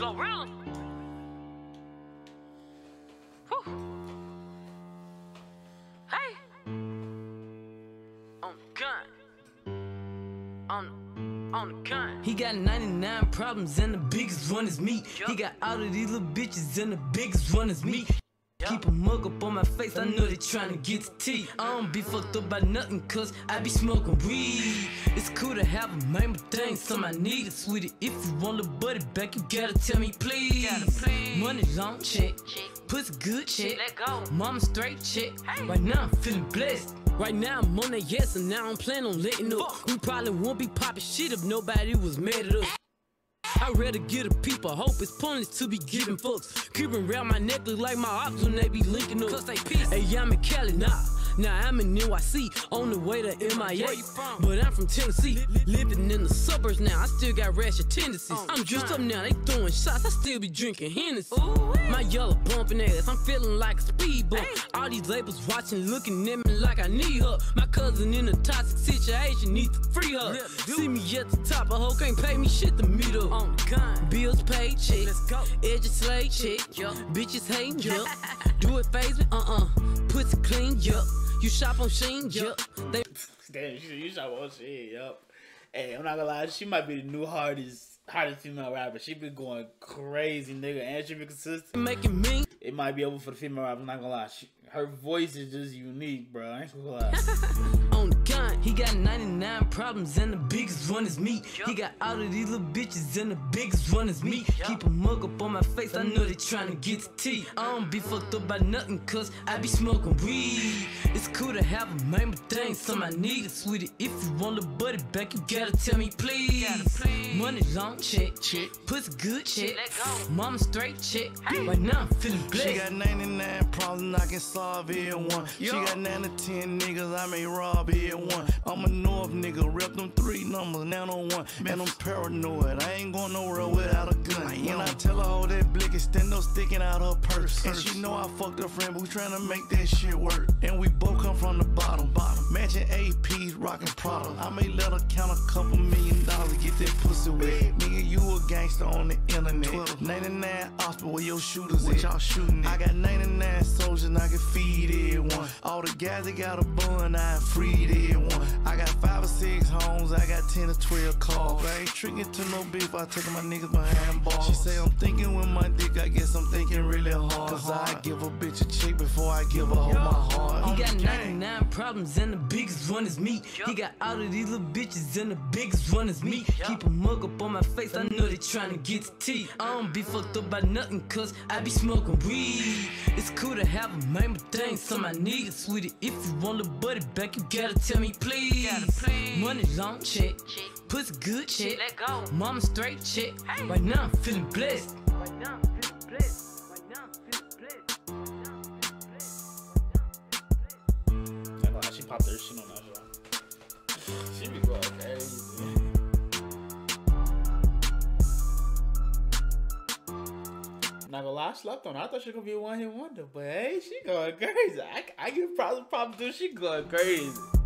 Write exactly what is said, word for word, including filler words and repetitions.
Glorilla. Whew. Hey. On the gun. On, on the gun. He got ninety-nine problems and the biggest one is me. Yep. He got all of these little bitches and the biggest one is me. Yep. Keep a mug up on my face, I know they tryna get to tea. I don't be fucked up by nothing, cause I be smoking weed. It's cool to have a man, but dang, some I need it, sweetie. If you want the buddy back, you gotta tell me please. Gotta please. Money long check, check. Pussy good check, let go. Mama straight check, hey. Right now I'm feeling blessed. Right now I'm on that yes, and now I'm planning on letting up. We probably won't be popping shit if nobody was mad at us. I'd rather get a peep, I hope it's pointless to be giving fucks. Creeping around my neck look like my ops when they be linking up. Cause they peace. Hey, I'm in Cali, nah. Now I'm in N Y C, on the way to M I A. But I'm from Tennessee, living in the suburbs now. I still got ratchet tendencies. I'm dressed up now, they throwing shots, I still be drinking Hennessy. My yellow bumping ass, I'm feeling like a speed bump. All these labels watching, looking at me like I need her. My cousin in a toxic situation, need to free her. See me at the top, a hoe can't pay me shit to meet up. On the gun. Bills paid, check. Edges slay, check. Bitches hating, yup. Do it phase me, uh-uh. Pussy clean, yup. You shop on Shein, yup. They Damn, you, you shop on Shein, yup. Hey, I'm not gonna lie, she might be the new hardest, hardest female rapper. She been going crazy, nigga, and she been consistent. Making me. It might be over for the female rapper. I'm not gonna lie. She, her voice is just unique, bro. I ain't gonna lie. On the gun, he got ninety-nine problems and the biggest one is me. Yep. He got all of these little bitches and the biggest one is me. Yep. Keep a mug up on my face, I know they tryna get to tea. I don't be fucked up by nothing, cause I be smoking weed. It's cool to have a man, but dang, some I need it, sweetie. If you want the buddy back, you gotta tell me please. Gotta please. Money long check, check. Pussy good check, let go. Mama straight check, hey. Right now I'm feeling blessed. She got ninety-nine problems, I can solve every one. Yo. She got nine to ten niggas, I may rob every one. I'm a North nigga, rep them three numbers, now no one. Man, I'm paranoid, I ain't going nowhere without a gun. And I tell her, hold that blick, stand up sticking out her purse. And she know I fucked her friend, but we tryna make that shit work. And we both come from the bottom, bottom. Matching A Ps, rockin' Prada. I may let her count a couple million dollars, get that pussy wet. Nigga, you a gangster on the internet. ninety-nine ops, but where your shooters at? Y'all shooting at? I got ninety-nine soldiers, and I can feed everyone. All the guys that got a bun, I freed everyone. I got five or six homes, I got ten or twelve cars. I ain't tricking to no beef, I taking my niggas behind bars. She say I'm thinking with my dick, I guess I'm thinking really hard. Cause I give a bitch a check before I give her my heart. He got ninety-nine problems and the biggest one is me. He got all of these little bitches and the biggest one is me. Keep a mug up on my face, I know they tryna get to tea. I don't be fucked up by nothing, cause I be smoking weed. It's cool to have a man, but dang, some I need it, sweetie. If you want the buddy back, you gotta tell me please. Gotta please. Money long check, check. Pussy good check, let go. Mama straight check, hey. Right now I'm feeling blessed. Right now I'm feeling blessed. Right now I'm feeling blessed. She popped her shit on that show. She be going crazy. Not gonna lie, I slept on her. I thought she was gonna be a one hit wonder, but hey, she going crazy. I, I give props to Pop, dude. She going crazy.